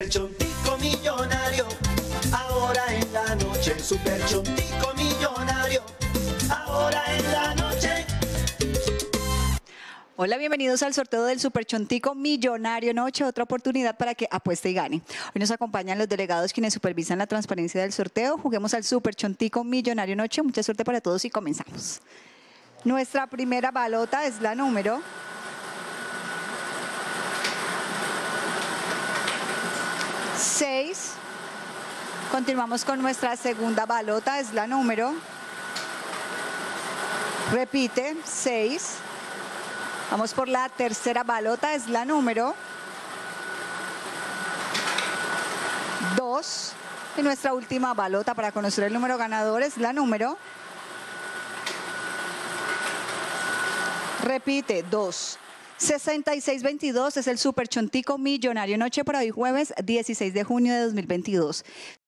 Super Chontico Millonario. Ahora en la noche, Super Chontico Millonario. Ahora en la noche. Hola, bienvenidos al sorteo del Super Chontico Millonario Noche, otra oportunidad para que apueste y gane. Hoy nos acompañan los delegados quienes supervisan la transparencia del sorteo. Juguemos al Super Chontico Millonario Noche. Mucha suerte para todos y comenzamos. Nuestra primera balota es la número 6. Continuamos con nuestra segunda balota, es la número, repite, 6. Vamos por la tercera balota, es la número 2. Y nuestra última balota para conocer el número ganador es la número, repite, 2. 6622 es el Super Chontico Millonario Noche para hoy jueves 16 de junio de 2022.